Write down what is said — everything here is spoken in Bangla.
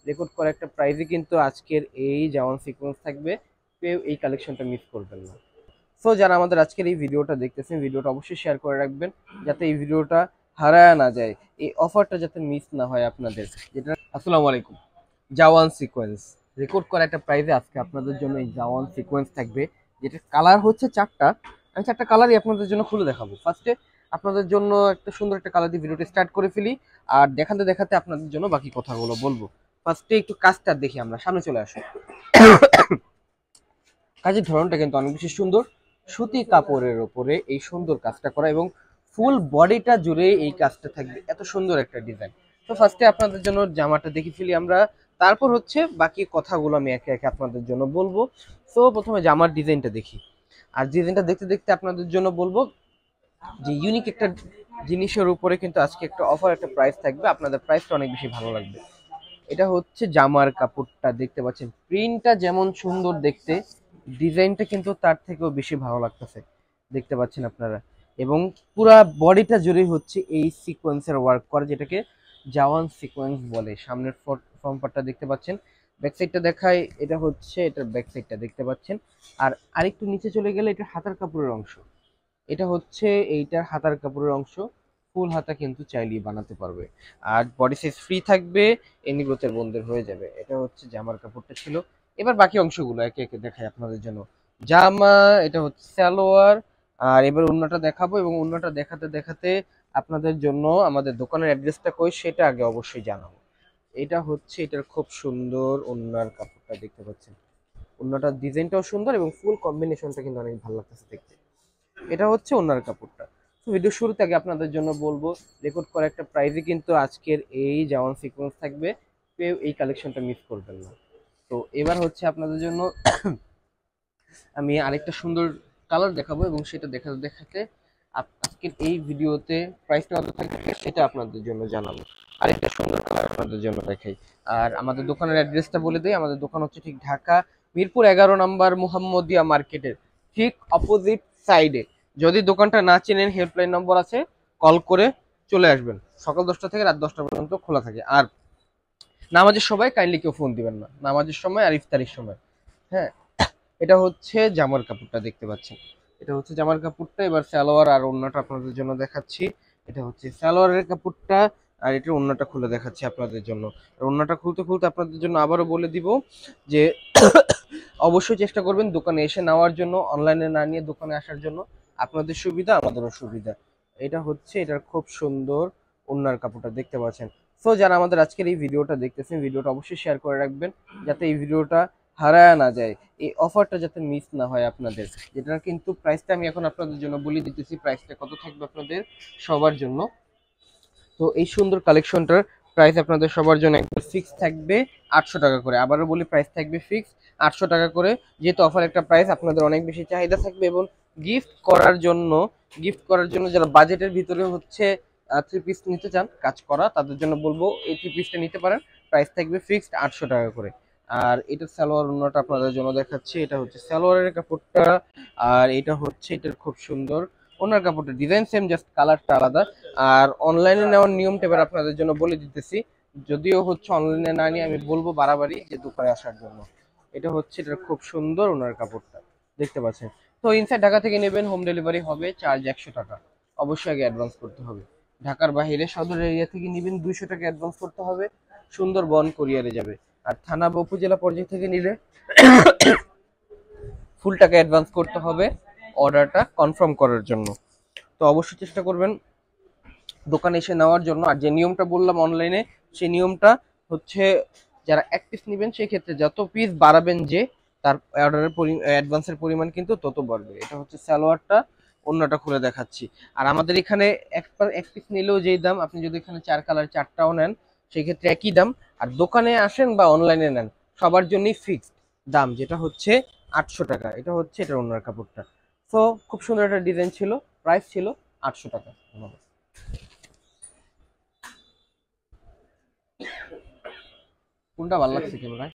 রেকর্ড করা একটা প্রাইজে কিন্তু আজকের এই জাওয়ান সিকোয়েন্স থাকবে। কেউ এই কালেকশনটা মিস করবেন না। সো যারা আমাদের আজকের এই ভিডিওটা দেখতেছেন, ভিডিওটা অবশ্যই শেয়ার করে রাখবেন যাতে এই ভিডিওটা হারায় না যায়, এই অফারটা যাতে মিস না হয় আপনাদের। যেটা আসসালামু আলাইকুম, জাওয়ান সিকোয়েন্স রেকর্ড করা একটা প্রাইজে আজকে আপনাদের জন্য এই জাওয়ান সিকোয়েন্স থাকবে, যেটা কালার হচ্ছে চারটা। আমি চারটা কালারই আপনাদের জন্য খুলে দেখাবো। ফার্স্টে আপনাদের জন্য একটা সুন্দর একটা কালার দিয়ে ভিডিওটা স্টার্ট করে ফেলি, আর দেখাতে দেখাতে আপনাদের জন্য বাকি কথাগুলো বলবো। ফার্স্টে একটু কাজটা দেখি, আমরা সামনে চলে আসি। কাজের ধরনটা কিন্তু অনেক বেশি সুন্দর, সুতি কাপড়ের উপরে এই সুন্দর কাজটা করা এবং ফুল বডিটা জুড়ে এই কাজটা থাকবে, এত সুন্দর একটা ডিজাইন। তো ফার্স্টে আপনাদের জন্য জামাটা দেখে ফেলি আমরা, তারপর হচ্ছে বাকি কথাগুলো আমি একে একে আপনাদের জন্য বলবো। তো প্রথমে জামার ডিজাইনটা দেখি, আর ডিজাইনটা দেখতে দেখতে আপনাদের জন্য বলবো যে ইউনিক একটা জিনিসের উপরে কিন্তু আজকে একটা অফার, একটা প্রাইস থাকবে, আপনাদের প্রাইসটা অনেক বেশি ভালো লাগবে। এটা হচ্ছে জামার কাপড়টা, দেখতে পাচ্ছেন প্রিন্টটা যেমন সুন্দর দেখতে, ডিজাইনটা কিন্তু তার থেকেও বেশি ভালো লাগতেছে, দেখতে পাচ্ছেন আপনারা। এবং পুরা বডিটা জুড়ে হচ্ছে এই সিকোয়েন্সের ওয়ার্ক করা, যেটাকে জাওয়ান সিকোয়েন্স বলে। সামনের ফ্রন্ট পার্টটা দেখতে পাচ্ছেন, ব্যাক সাইডটা দেখায়, এটা হচ্ছে এটার ব্যাক সাইডটা দেখতে পাচ্ছেন। আর আরেকটু নিচে চলে গেলে এটা হাতার কাপড়ের অংশ, এটা হচ্ছে এইটার হাতার কাপড়ের অংশ। ফুল হাতা কিন্তু চাইলেই বানাতে পারবে, আর বডি সাইজ ফ্রি থাকবে, এনি গ্রোথের বন্ধের হয়ে যাবে। এটা হচ্ছে জামার কাপড়টা ছিল। এবার বাকি অংশগুলো একে একে দেখাই আপনাদের জন্য। জামা, এটা হচ্ছে সালোয়ার, আর এবার ওড়নাটা দেখাবো, এবং ওড়নাটা দেখাতে দেখাতে আপনাদের জন্য আমাদের দোকানের অ্যাড্রেসটা কই সেটা আগে অবশ্যই জানাবো। এটা হচ্ছে এটার খুব সুন্দর ওড়নার কাপড়টা, দেখতে পাচ্ছেন ওড়নাটার ডিজাইনটাও সুন্দর এবং ফুল কম্বিনেশনটা কিন্তু অনেক ভালো লাগতেছে দেখতে। এটা হচ্ছে ওনার কাপড়টা। তো ভিডিও শুরু থেকে আপনাদের জন্য বলবো, রেকর্ড করা একটা প্রাইজে কিন্তু আজকের এই জাওয়ান সিকোয়েন্স থাকবে, কেউ এই কালেকশনটা মিস করবেন না। তো এবার হচ্ছে আপনাদের জন্য আমি আরেকটা সুন্দর কালার দেখাবো, এবং সেটা দেখাতে দেখাতে আজকের এই ভিডিওতে প্রাইসটা কত থাকবে সেটা আপনাদের জন্য জানাবো। আরেকটা সুন্দর কালার আপনাদের জন্য দেখাই। আর আমাদের দোকানের অ্যাড্রেসটা বলে দিই, আমাদের দোকান হচ্ছে ঠিক ঢাকা মিরপুর 11 নম্বর মুহাম্মদিয়া মার্কেটের ঠিক অপোজিট সাইডে। যদি দোকানটা না চেনেন, হেল্পলাইন নম্বর আছে, কল করে চলে আসবেন। সকাল 10টা থেকে রাত 10টা পর্যন্ত খোলা থাকে। আর নামাজের সময় কাইন্ডলি কেউ ফোন দিবেন না, নামাজের সময় আর ইফতারির সময়। হ্যাঁ, এটা হচ্ছে জামার কাপড়টা, দেখতে পাচ্ছেন এটা হচ্ছে জামার কাপড়টা। এবার সালোয়ার আর ওড়নাটা আপনাদের জন্য দেখাচ্ছি। এটা হচ্ছে সালোয়ারের কাপড়টা, আর এটা ওড়নাটা খুলে দেখাচ্ছি আপনাদের জন্য। আর ওড়নাটা খুলতে খুলতে আপনাদের জন্য আবারও বলে দিব যে অবশ্যই চেষ্টা করবেন দোকানে এসে নেওয়ার জন্য, অনলাইনে না নিয়ে দোকানে আসার জন্য। আপনাদের সুবিধা আমাদেরও সুবিধা। এটা হচ্ছে এটার খুব সুন্দর ওড়নার কাপড়টা, দেখতে পাচ্ছেন। সো যারা আমাদের আজকের এই ভিডিওটা দেখতেছেন, ভিডিওটা অবশ্যই শেয়ার করে রাখবেন যাতে এই ভিডিওটা হারায় না যায়, এই অফারটা যাতে মিস না হয় আপনাদের। যেটার কিন্তু প্রাইসটা আমি এখন আপনাদের জন্য বলে দিতেছি, প্রাইসটা কত থাকবে আপনাদের সবার জন্য। তো এই সুন্দর কালেকশনটার প্রাইস আপনাদের সবার জন্য একবার ফিক্স থাকবে 800 টাকা করে। আবারও বলি, প্রাইস থাকবে ফিক্স 800 টাকা করে। যেহেতু অফার একটা প্রাইস, আপনাদের অনেক বেশি চাহিদা থাকবে, এবং গিফট করার জন্য যারা বাজেটের ভিতরে হচ্ছে 3 পিস নিতে চান কাজ করা, তাদের জন্য বলবো এই 3 পিসটা নিতে পারেন। প্রাইস থাকবে ফিক্সড 800 টাকা করে। আর এটা সালোয়ার ওড়নাটা আপনাদের জন্য দেখাচ্ছি, এটা হচ্ছে সালোয়ারের কাপড়টা, আর এটা হচ্ছে এটার খুব সুন্দর ওনার কাপড়টা, ডিজাইন সেম, জাস্ট কালারটা আলাদা। আর অনলাইনে নেওয়ার নিয়মটা এবার আপনাদের জন্য বলে দিতেছি, যদিও হচ্ছে অনলাইনে না নিয়ে আমি বলবো বাড়াবাড়ি যে দোকানে আসার জন্য। এটা হচ্ছে এটার খুব সুন্দর ওনার কাপড়টা, দেখতে পাচ্ছেন। তো ইনসাইড ঢাকা থেকে নেবেন, হোম ডেলিভারি হবে, চার্জ 100 টাকা। অবশ্যই আগে অ্যাডভান্স করতে হবে। ঢাকার বাইরে সদর এরিয়া থেকে নেবেন, 200 টাকা অ্যাডভান্স করতে হবে, সুন্দরবন কুরিয়ারে যাবে। আর থানা বা উপজেলা পর্যায় থেকে নিলে ফুল টাকা অ্যাডভান্স করতে হবে অর্ডারটা কনফার্ম করার জন্য। তো অবশ্যই চেষ্টা করবেন দোকানে এসে নেওয়ার জন্য। আর যে নিয়মটা বললাম অনলাইনে, সেই নিয়মটা হচ্ছে যারা 1 পিস নেবেন সেই ক্ষেত্রে যত পিস বাড়াবেন, যে তার অর্ডারের অ্যাডভান্সের পরিমাণ কিন্তু তত বাড়বে। এটা হচ্ছে সালোয়ারটা, অন্যটা খুলে দেখাচ্ছি। আর আমাদের এখানে 1 পিস নিলেও যেই দাম, আপনি যদি এখানে 4 কালার 4টাও নেন সেই ক্ষেত্রে একই দাম। আর দোকানে আসেন বা অনলাইনে নেন, সবার জন্যই ফিক্সড দাম, যেটা হচ্ছে 800 টাকা। এটা হচ্ছে এটা অন্যার কাপড়টা। তো খুব সুন্দর একটা ডিজাইন ছিল, প্রাইস ছিল 800 টাকা। কোনটা ভালো লাগছে ক্যামেরায়?